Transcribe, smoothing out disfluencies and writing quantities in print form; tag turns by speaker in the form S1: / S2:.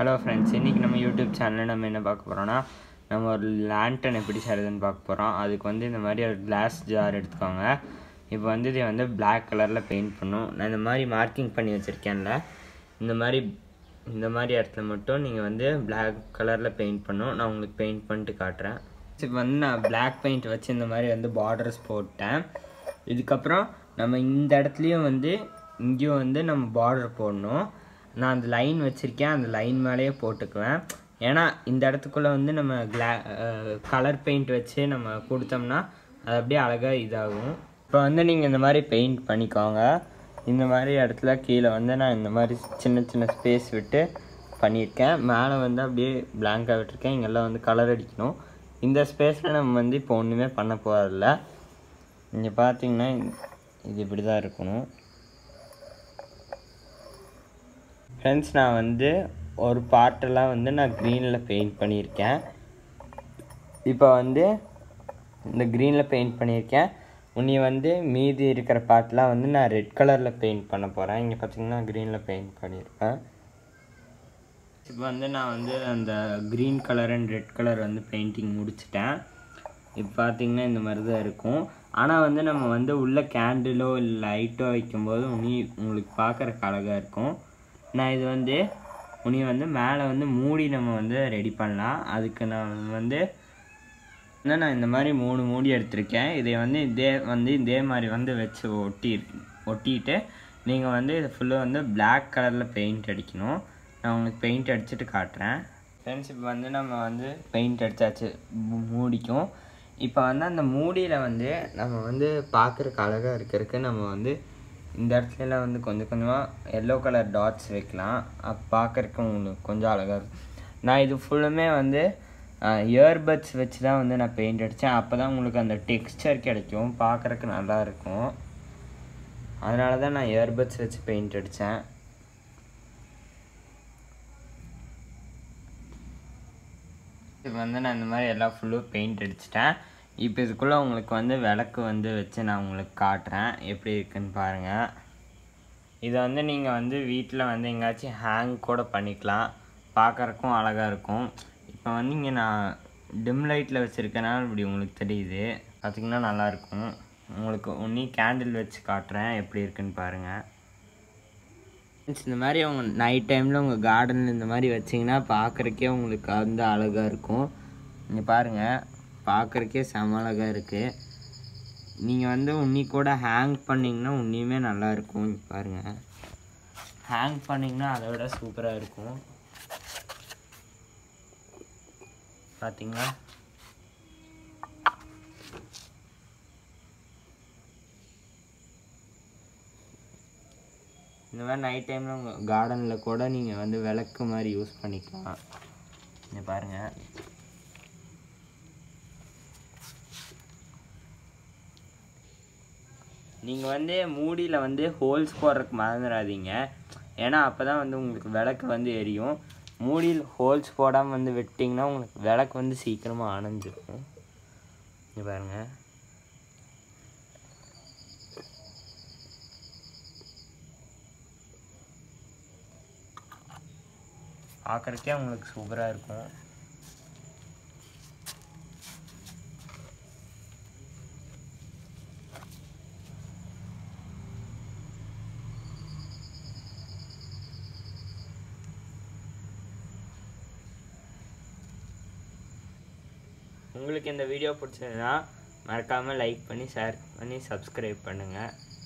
S1: Hello friends, இன்றைக்கி நம்ம YouTube சேனலில் நம்ம என்ன பார்க்க போகிறோன்னா, நம்ம ஒரு லேண்டன் எப்படி செய்கிறதுன்னு பார்க்க போகிறோம். அதுக்கு வந்து இந்த மாதிரி ஒரு கிளாஸ் ஜார் எடுத்துக்கோங்க. இப்போ வந்து இதை வந்து பிளாக் கலரில் பெயிண்ட் பண்ணும். நான் இந்த மாதிரி மார்க்கிங் பண்ணி வச்சுருக்கேன்ல, இந்த மாதிரி இடத்துல மட்டும் நீங்கள் வந்து பிளாக் கலரில் பெயிண்ட் பண்ணும். நான் உங்களுக்கு பெயிண்ட் பண்ணிட்டு காட்டுறேன். இப்போ வந்து நான் பிளாக் பெயிண்ட் வச்சு இந்த மாதிரி வந்து பார்டர்ஸ் போட்டேன். இதுக்கப்புறம் நம்ம இந்த இடத்துலையும் வந்து இங்கேயும் வந்து நம்ம பார்டர் போடணும். நான் அந்த லைன் வச்சுருக்கேன், அந்த லைன் மேலேயே போட்டுக்குவேன். ஏன்னா இந்த இடத்துக்குள்ளே வந்து நம்ம கலர் பெயிண்ட் வச்சு நம்ம கொடுத்தோம்னா அது அப்படியே அழகாக இதாகும். இப்போ வந்து நீங்கள் இந்த மாதிரி பெயிண்ட் பண்ணிக்கோங்க. இந்த மாதிரி இடத்துல கீழே வந்து நான் இந்த மாதிரி சின்ன சின்ன ஸ்பேஸ் விட்டு பண்ணியிருக்கேன். மேலே வந்து அப்படியே பிளாங்காக விட்டுருக்கேன். இங்கெல்லாம் வந்து கலர் அடிக்கணும். இந்த ஸ்பேஸில் நம்ம வந்து இப்போ ஒன்றுமே பண்ண போகிறதில்ல. இங்கே பார்த்தீங்கன்னா இது இப்படி தான் இருக்கணும். ஃப்ரெண்ட்ஸ், நான் வந்து ஒரு பார்ட்டெல்லாம் வந்து நான் க்ரீனில் பெயிண்ட் பண்ணியிருக்கேன். இப்போ வந்து இந்த க்ரீனில் பெயிண்ட் பண்ணியிருக்கேன். உன்னை வந்து மீதி இருக்கிற பார்ட்லாம் வந்து நான் ரெட் கலரில் பெயிண்ட் பண்ண போகிறேன். இங்கே பார்த்தீங்கன்னா க்ரீனில் பெயிண்ட் பண்ணியிருப்பேன். இப்போ வந்து நான் வந்து அந்த green colour and red colour வந்து பெயிண்டிங் முடிச்சிட்டேன். இப்போ பார்த்தீங்கன்னா இந்த மாதிரி தான் இருக்கும். ஆனால் வந்து நம்ம வந்து உள்ளே கேண்டிலோ இல்லை லைட்டோ வைக்கும்போது உங்களுக்கு பார்க்குறக்கு அழகாக இருக்கும். நான் இது வந்து மேலே வந்து மூடி நம்ம வந்து ரெடி பண்ணலாம். அதுக்கு நான் வந்து நான் இந்த மாதிரி 3 மூடி எடுத்திருக்கேன். இதை வந்து இதே மாதிரி வந்து வச்சு ஒட்டிட்டு நீங்கள் வந்து இதை ஃபுல்லாக வந்து பிளாக் கலரில் பெயிண்ட் அடிக்கணும். நான் உங்களுக்கு பெயிண்ட் அடிச்சுட்டு காட்டுறேன். ஃப்ரெண்ட்ஸ், இப்போ வந்து நம்ம வந்து பெயிண்ட் அடித்தாச்சு மூடிக்கும். இப்போ வந்து அந்த மூடியில் வந்து நம்ம வந்து பார்க்குறக்கு அழகாக இருக்கிறதுக்கு நம்ம வந்து இந்த இடத்துலலாம் வந்து கொஞ்சம் கொஞ்சமாக எல்லோ கலர் டாட்ஸ் வைக்கலாம். பார்க்குறக்கு உங்களுக்கு கொஞ்சம் அழகாக இருக்கும். நான் இது ஃபுல்லுமே வந்து இயர்பட்ஸ் வச்சு தான் வந்து நான் பெயிண்ட் அடித்தேன். அப்போ தான் உங்களுக்கு அந்த டெக்ஸ்சர் கிடைக்கும், பார்க்குறக்கு நல்லாயிருக்கும். அதனால தான் நான் இயர்பட்ஸ் வச்சு பெயிண்ட் அடித்தேன். இப்போ வந்து நான் இந்த மாதிரி எல்லா ஃபுல்லும் பெயிண்ட் அடிச்சிட்டேன். இப்போ இதுக்குள்ளே உங்களுக்கு வந்து விளக்கு வந்து வச்சு நான் உங்களுக்கு காட்டுறேன், எப்படி இருக்குன்னு பாருங்கள். இதை வந்து நீங்கள் வந்து வீட்டில் வந்து எங்கேயாச்சும் ஹேங் கூட பண்ணிக்கலாம், பார்க்குறக்கும் அழகாக இருக்கும். இப்போ வந்து இங்கே நான் டிம் லைட்டில் வச்சுருக்கனால இப்படி உங்களுக்கு தெரியுது, பார்த்திங்கன்னா நல்லாயிருக்கும். உங்களுக்கு கேண்டில் வச்சு காட்டுறேன், எப்படி இருக்குன்னு பாருங்கள். இந்த மாதிரி உங்கள் நைட் டைமில் உங்கள் கார்டனில் இந்த மாதிரி வச்சிங்கன்னா பார்க்குறக்கே உங்களுக்கு வந்து அழகாக இருக்கும். இங்கே பாருங்கள், பார்க்குறக்கே செம அழகாக இருக்குது. நீங்கள் வந்து கூட ஹேங் பண்ணிங்கன்னா உன்னியுமே நல்லாயிருக்கும். இங்கே பாருங்கள், ஹேங் பண்ணிங்கன்னா அதை விட சூப்பராக இருக்கும். பார்த்தீங்களா? இந்த மாதிரி நைட் டைமில் உங்கள் கார்டனில் கூட நீங்கள் வந்து விளக்கு மாதிரி யூஸ் பண்ணிக்கலாம். இங்கே பாருங்கள், நீங்கள் வந்து மூடியில் வந்து ஹோல்ஸ் போடுறதுக்கு மறந்துடாதீங்க. ஏன்னா அப்போ தான் வந்து உங்களுக்கு விளக்கு வந்து எரியும். மூடியில் ஹோல்ஸ் போடாமல் வந்து விட்டிங்கன்னா உங்களுக்கு விளக்கு வந்து சீக்கிரமாக அணைஞ்சிருக்கும். இங்கே பாருங்கள், பார்க்குறக்கே உங்களுக்கு சூப்பராக இருக்கும். உங்களுக்கு இந்த வீடியோ பிடிச்சதுன்னா மறக்காமல் லைக் பண்ணி, ஷேர் பண்ணி, சப்ஸ்கிரைப் பண்ணுங்கள்.